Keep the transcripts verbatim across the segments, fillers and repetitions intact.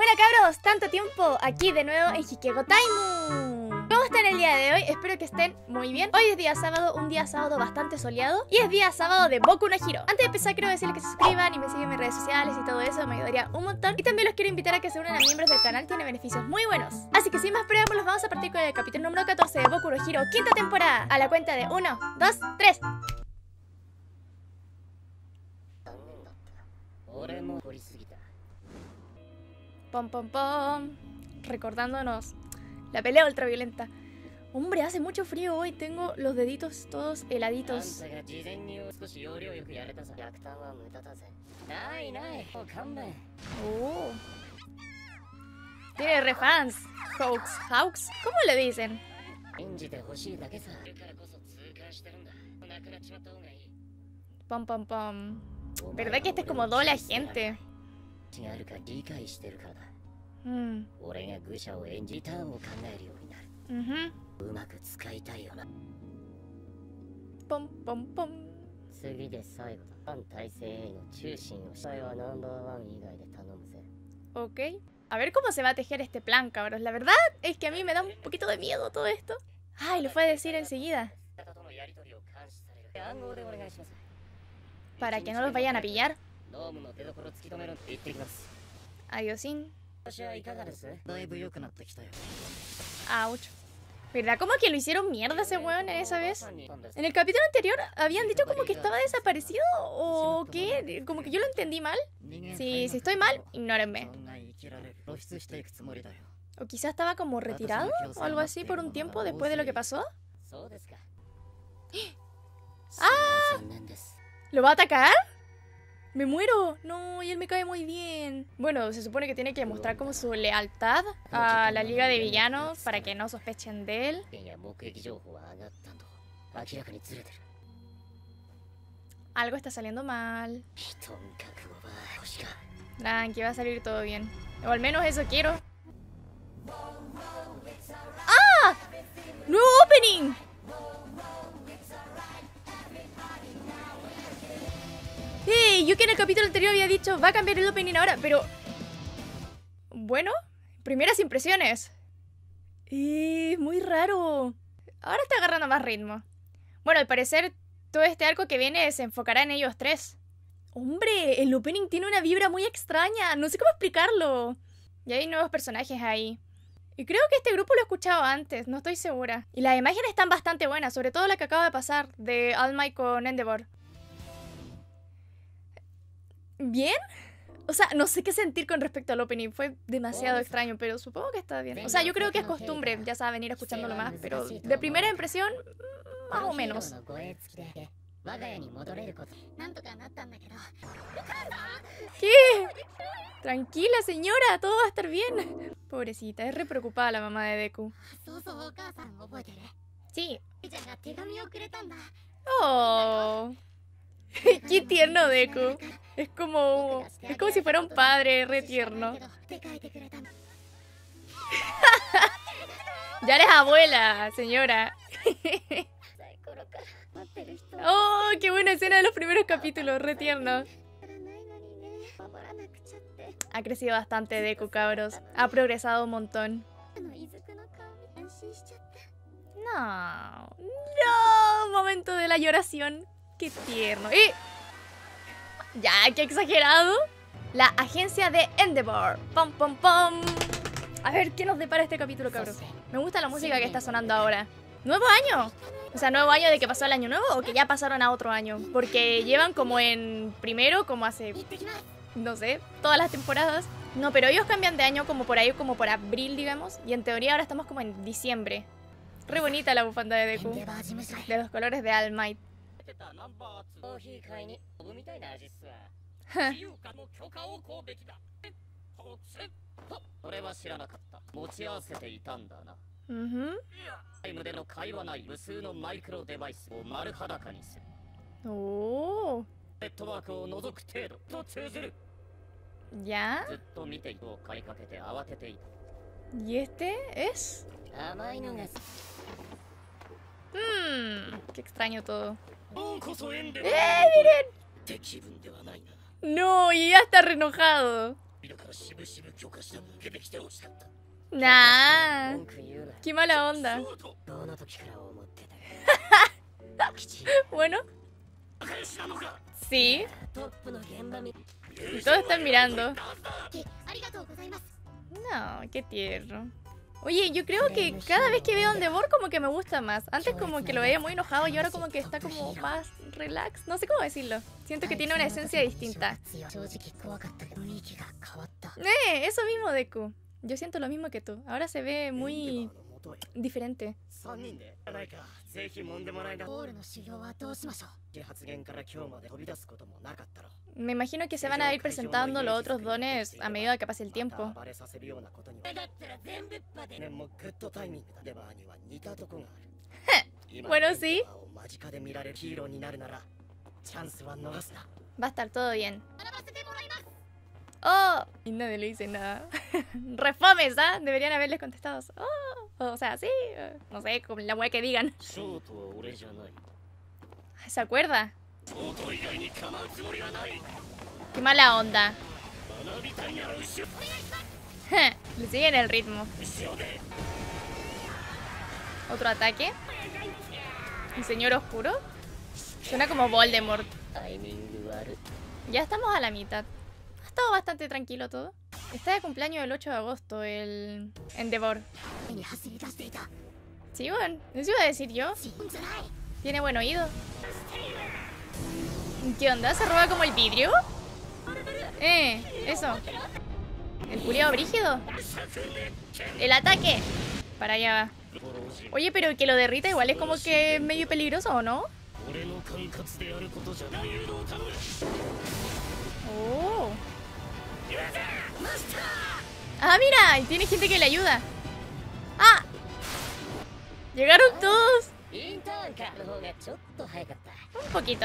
Bueno cabros, tanto tiempo aquí de nuevo en Hikego Taimu. ¿Cómo están el día de hoy? Espero que estén muy bien. Hoy es día sábado, un día sábado bastante soleado. Y es día sábado de Boku no Hero. Antes de empezar quiero decirles que se suscriban y me siguen en mis redes sociales y todo eso, me ayudaría un montón. Y también los quiero invitar a que se unan a miembros del canal, tiene beneficios muy buenos. Así que sin más preámbulos vamos a partir con el capítulo número catorce de Boku no Hero, quinta temporada. A la cuenta de uno, dos, tres. Pom pom pom. Recordándonos la pelea ultraviolenta. Hombre, hace mucho frío hoy. Tengo los deditos todos heladitos. Oh. Tiene refans. Hawks. Hawks. ¿Cómo le dicen? Pom pom pom. ¿Verdad que este es como doble agente? Mm. Uh-huh. Pom pom pom. Ok. A ver cómo se va a tejer este plan, cabros. La verdad es que a mí me da un poquito de miedo todo esto. Ay, lo fue a decir enseguida. Para que no los vayan a pillar. Adiosín. Ouch. ¿Verdad? Como que lo hicieron mierda ese weón esa vez. En el capítulo anterior habían dicho como que estaba desaparecido o qué. Como que yo lo entendí mal. Sí, si estoy mal, ignórenme. O quizás estaba como retirado o algo así por un tiempo después de lo que pasó. ¡Ah! ¿Lo va a atacar? ¡Me muero! No, y él me cae muy bien. Bueno, se supone que tiene que mostrar como su lealtad a la Liga de Villanos para que no sospechen de él. Algo está saliendo mal. Tranqui, va a salir todo bien. O al menos eso quiero. ¡Ah! ¡Nuevo opening! ¡Hey! Yo que en el capítulo anterior había dicho va a cambiar el opening ahora, pero... Bueno, primeras impresiones. Es muy raro. Ahora está agarrando más ritmo. Bueno, al parecer todo este arco que viene se enfocará en ellos tres. Hombre, el opening tiene una vibra muy extraña. No sé cómo explicarlo. Y hay nuevos personajes ahí. Y creo que este grupo lo he escuchado antes, no estoy segura. Y las imágenes están bastante buenas, sobre todo la que acaba de pasar, de All Might con Endeavor. ¿Bien? O sea, no sé qué sentir con respecto al opening. Fue demasiado extraño, pero supongo que está bien. O sea, yo creo que es costumbre, ya saben, ir escuchándolo más. Pero de primera impresión, más o menos. ¿Qué? Tranquila, señora, todo va a estar bien. Pobrecita, es re preocupada la mamá de Deku. Sí. Oh. Qué tierno Deku. Es como... Es como si fuera un padre re tierno. Ya eres abuela, señora. Oh, qué buena escena de los primeros capítulos, re tierno. Ha crecido bastante Deku, cabros. Ha progresado un montón. No. No, momento de la lloración. Qué tierno. ¡Eh! Ya, qué exagerado. La agencia de Endeavor. Pom, pom, pom. A ver, ¿qué nos depara este capítulo, cabros? Me gusta la música que está sonando ahora. ¡Nuevo año! O sea, nuevo año de que pasó el año nuevo o que ya pasaron a otro año. Porque llevan como en primero, como hace... No sé, todas las temporadas. No, pero ellos cambian de año como por ahí, como por abril, digamos. Y en teoría ahora estamos como en diciembre. Re bonita la bufanda de Deku. De los colores de All Might. Uh-huh. Oh. ¿Ya? ¿Y este es? Mmm, qué extraño todo. ¡Eh, miren! No, y ya está re enojado. Nah, qué mala onda. Bueno, sí. Y todos están mirando. No, qué tierno. Oye, yo creo que cada vez que veo a Endeavor como que me gusta más. Antes como que lo veía muy enojado y ahora como que está como más relax. No sé cómo decirlo. Siento que tiene una esencia distinta. Eh, eso mismo, Deku. Yo siento lo mismo que tú. Ahora se ve muy diferente. Me imagino que se van a ir presentando los otros dones a medida que pase el tiempo. Bueno, sí. Va a estar todo bien. Oh, y nadie le dice nada. Refomes, ¿ah? Deberían haberles contestado. Oh, o sea, sí. No sé, como la wea que digan. ¿Se acuerda? Qué mala onda. Le siguen el ritmo. Otro ataque. ¿El señor oscuro? Suena como Voldemort. Ya estamos a la mitad. Ha estado bastante tranquilo todo. Está de cumpleaños el ocho de agosto, el Endeavor. Sí, bueno, eso iba a decir yo. Tiene buen oído. ¿Qué onda? ¿Se roba como el vidrio? Eh, eso. ¿El culiao brígido? ¡El ataque! Para allá va. Oye, pero que lo derrita igual es como que medio peligroso, ¿o no? Oh. Ah, mira, y tiene gente que le ayuda. ¡Ah! Llegaron todos. Un poquito.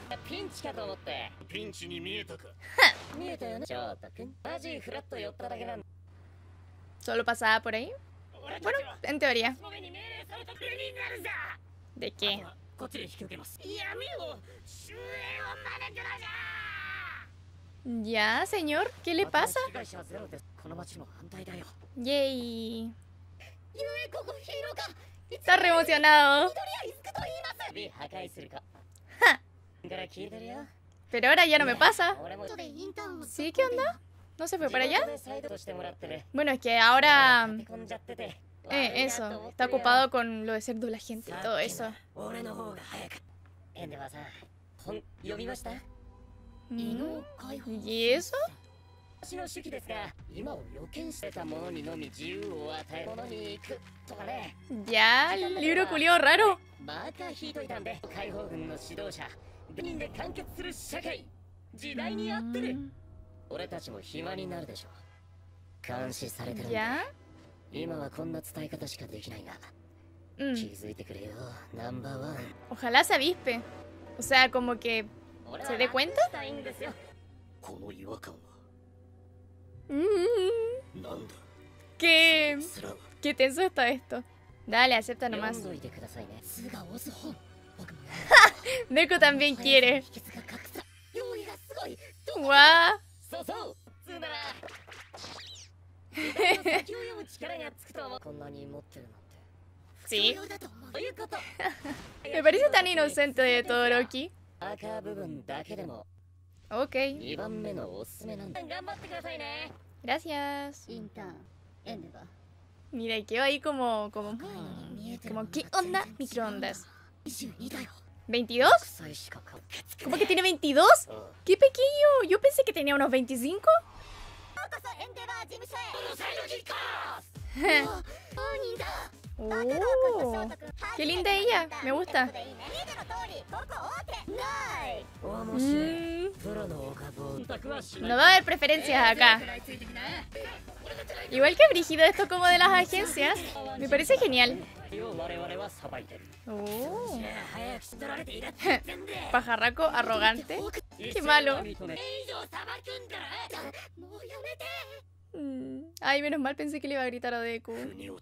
¿Solo pasaba por ahí? Bueno, en teoría. ¿De qué? Ya, señor, ¿qué le pasa? Yay. Está re emocionado. Ja. Pero ahora ya no me pasa. ¿Sí? ¿Qué onda? ¿No se fue para allá? Bueno, es que ahora... Eh, eso. Está ocupado con lo de ser doble agente y todo eso. Mm. ¿Y eso? Ya, el libro culiao raro. Mm. ¿Ya? Mm. Ojalá se avispe. O sea, como que se dé cuenta. Mm. ¿Qué? Qué tenso está esto. Dale, acepta nomás. Deku también quiere. Guau. Sí. Me parece tan inocente de Todoroki. Ok. Gracias. Mira, y quedó ahí como... Como, como ¿qué onda? Microondas. ¿veintidós? ¿Cómo que tiene veintidós? ¡Qué pequeño! Yo pensé que tenía unos veinticinco. Oh, ¡qué linda ella! Me gusta. Mm. No va a haber preferencias acá. Igual que brígido esto como de las agencias. Me parece genial. Oh. Pajarraco arrogante. Qué malo. Mm. Ay, menos mal pensé que le iba a gritar a Deku.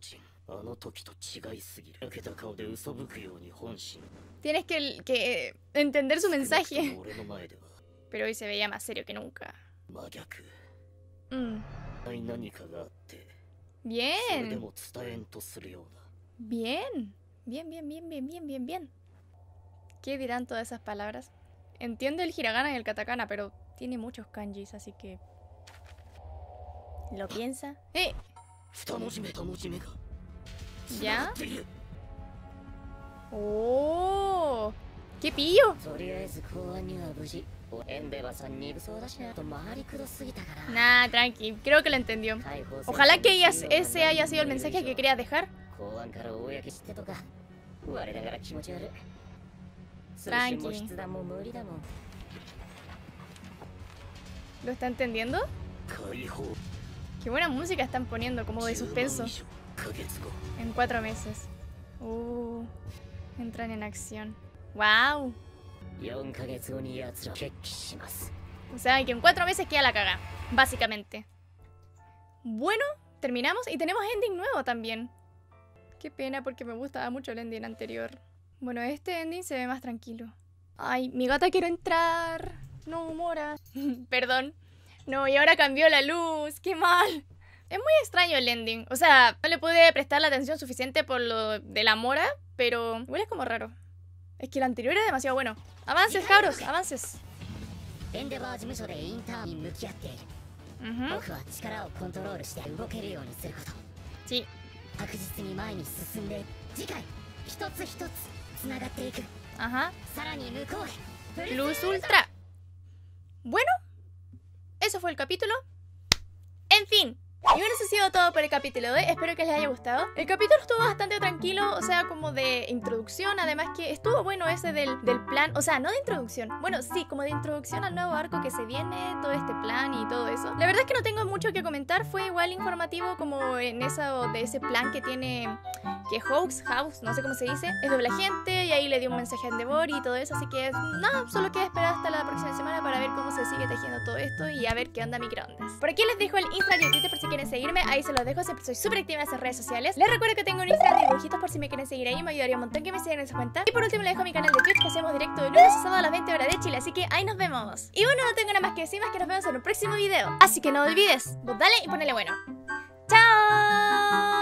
Tienes que, que entender su mensaje. Pero hoy se veía más serio que nunca. Mm. Bien. Bien. Bien, bien, bien, bien, bien, bien, bien. ¿Qué dirán todas esas palabras? Entiendo el hiragana y el katakana, pero tiene muchos kanjis, así que... ¿Lo piensa? ¡Eh! ¿Ya? ¡Oh! ¡Qué pillo! Nah, tranqui, creo que lo entendió. Ojalá que ella, ese haya sido el mensaje que quería dejar. Tranqui. ¿Lo está entendiendo? Qué buena música están poniendo, como de suspenso. En cuatro meses. Uh, entran en acción. ¡Wow! O sea, que en cuatro meses queda la caga, básicamente. Bueno, terminamos y tenemos ending nuevo también. Qué pena porque me gustaba mucho el ending anterior. Bueno, este ending se ve más tranquilo. Ay, mi gata quiere entrar. No, Mora. Perdón. No, y ahora cambió la luz. ¡Qué mal! Es muy extraño el ending. O sea, no le pude prestar la atención suficiente por lo de la Mora, pero igual es como raro. Es que el anterior era demasiado bueno. Avances, cabros, avances. Uh-huh. Sí. Ajá. Luz ultra. Bueno, eso fue el capítulo. En fin. Y bueno, eso ha sido todo por el capítulo de hoy. Espero que les haya gustado. El capítulo estuvo bastante tranquilo, o sea, como de introducción. Además que estuvo bueno ese del, del plan. O sea, no de introducción. Bueno, sí, como de introducción al nuevo arco que se viene, todo este plan y todo eso. La verdad es que no tengo mucho que comentar. Fue igual informativo como en eso de ese plan que tiene... Que House, House, no sé cómo se dice, es doble agente y ahí le dio un mensaje a Endeavor y todo eso. Así que nada, solo queda esperar hasta la próxima semana para ver cómo se sigue tejiendo todo esto y a ver qué onda microondas. Por aquí les dejo el Instagram y el Twitter por si quieren seguirme, ahí se los dejo, siempre soy súper activa en esas redes sociales. Les recuerdo que tengo un Instagram de dibujitos por si me quieren seguir ahí, me ayudaría un montón que me sigan en esa cuenta. Y por último les dejo mi canal de Twitch que hacemos directo de lunes a sábado a las veinte horas de Chile, así que ahí nos vemos. Y bueno, no tengo nada más que decir, más que nos vemos en un próximo video. Así que no olvides, vos dale y ponele bueno. ¡Chao!